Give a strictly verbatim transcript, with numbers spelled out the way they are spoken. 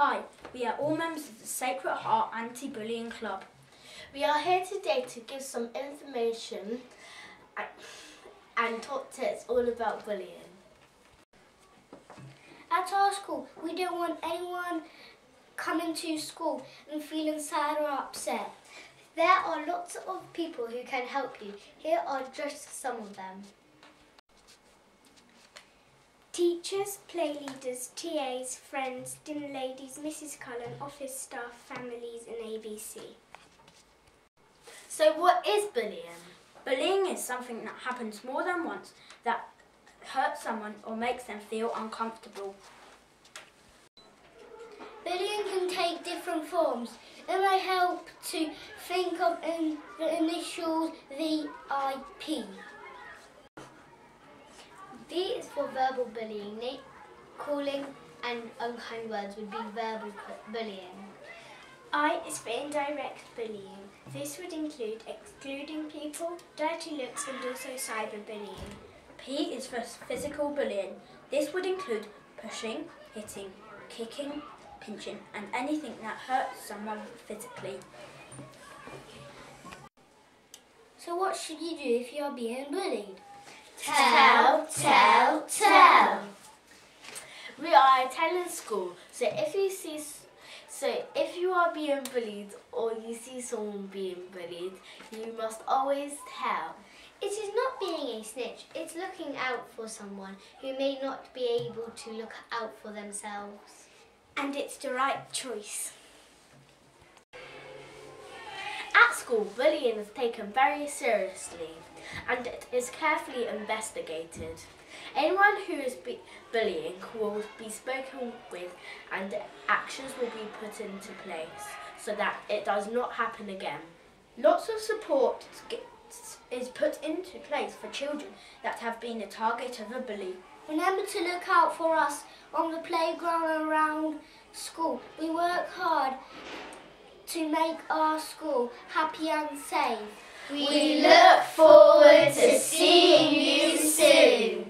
Hi, we are all members of the Sacred Heart Anti-Bullying Club. We are here today to give some information and, and talk tips all about bullying. At our school, we don't want anyone coming to school and feeling sad or upset. There are lots of people who can help you. Here are just some of them. Teachers, play leaders, T As, friends, dinner ladies, Missus Cullen, office staff, families and A B C. So what is bullying? Bullying is something that happens more than once that hurts someone or makes them feel uncomfortable. Bullying can take different forms. It may help to think of in the initials V I P. V is for verbal bullying. Name calling and unkind words would be verbal bullying. I is for indirect bullying. This would include excluding people, dirty looks and also cyberbullying. P is for physical bullying. This would include pushing, hitting, kicking, pinching and anything that hurts someone physically. So what should you do if you are being bullied? Tell, tell, tell. We are attending school, so if you see, so if you are being bullied or you see someone being bullied, you must always tell. It is not being a snitch, it's looking out for someone who may not be able to look out for themselves. And it's the right choice. At school, bullying is taken very seriously and it is carefully investigated. Anyone who is be bullying will be spoken with and actions will be put into place so that it does not happen again. Lots of support is put into place for children that have been the target of a bully. Remember to look out for us on the playground and around school. We work hard to make our school happy and safe. We look forward to seeing you soon.